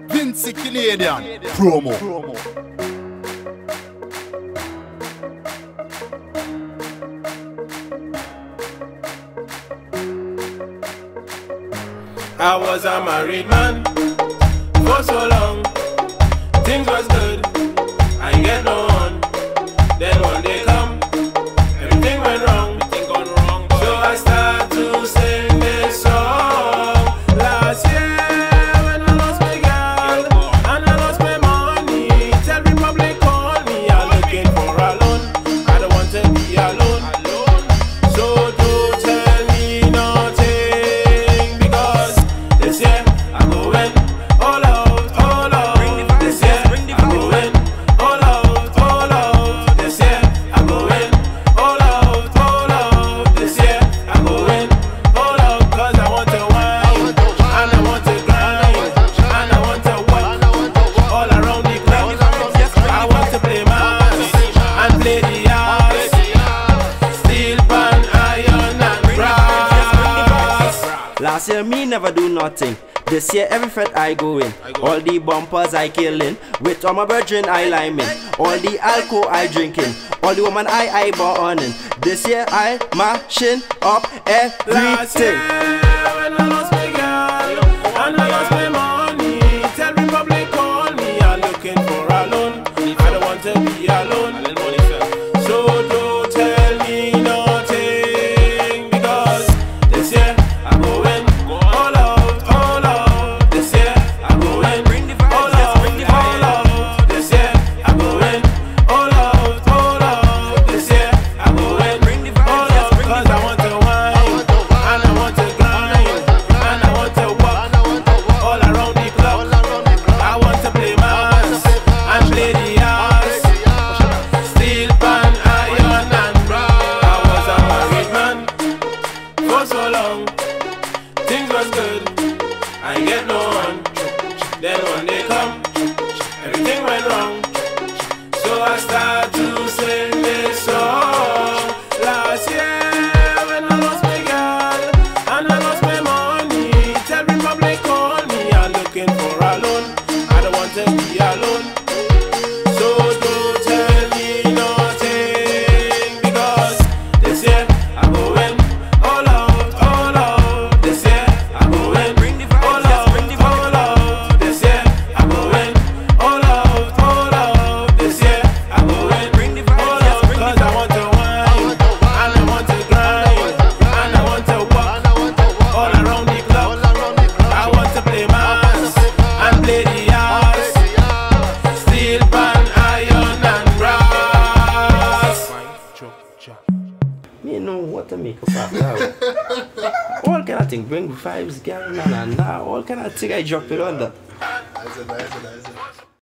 Vincy Canadian promo. I was a married man for so long. Things was good, I ain't get no one. Then one day come, everything went wrong. So I start to sing this song. Last year when I lost my girl and I lost my money, Tell Republic called me, I'm looking for a loan. I don't want to be alone. So don't tell me nothing, because this year I'm going all out, all out. This year I'm going all out, all out. This year I'm going all out, all out. This year I'm going all out, 'cause I want to wine and I want to grind and I want to work all around the club. I want to play mass and play the house, steel pan, iron and brass. Last year me never do nothing. This year every fete I go in. All the bumpers I killing. With all my brethren I liming. All the alcohol I drinking. All the woman I burning. This year I mashing up Last year everything. when I lost my girl and I lost my money, Tell Republic called me, I'm looking for a loan. I don't want to be alone. So don't tell me nothing, because this year I'm going all out, all out. This year I'm going all out, all out. This year I'm going all out, all out. This year I'm going all out, 'cause I want to wine and I want to grind and I want to walk all around the club. I want to play mass and play the house, steel pan, iron and brass. I was a married man for so long. Things was good, I ain't get no one. Then one day come, everything went wrong. So I start to sing this song. Last year when I lost my girl and I lost my money, Tell Republic called me, I'm looking for a loan. I don't want to be alone. So don't tell me nothing, because this year I'm going all out, all out. This year I'm going all out, all out. This year I'm going all out, all out. This year I'm going all out, 'cause I want to wine and I want to grind and I want to walk all around the club. I want to play mass and play the house, steel pan, iron and brass. Me know what to make up of that. All kind of thing. Bring vibes, girl, nah. All kind of thing I drop it on that. Nice.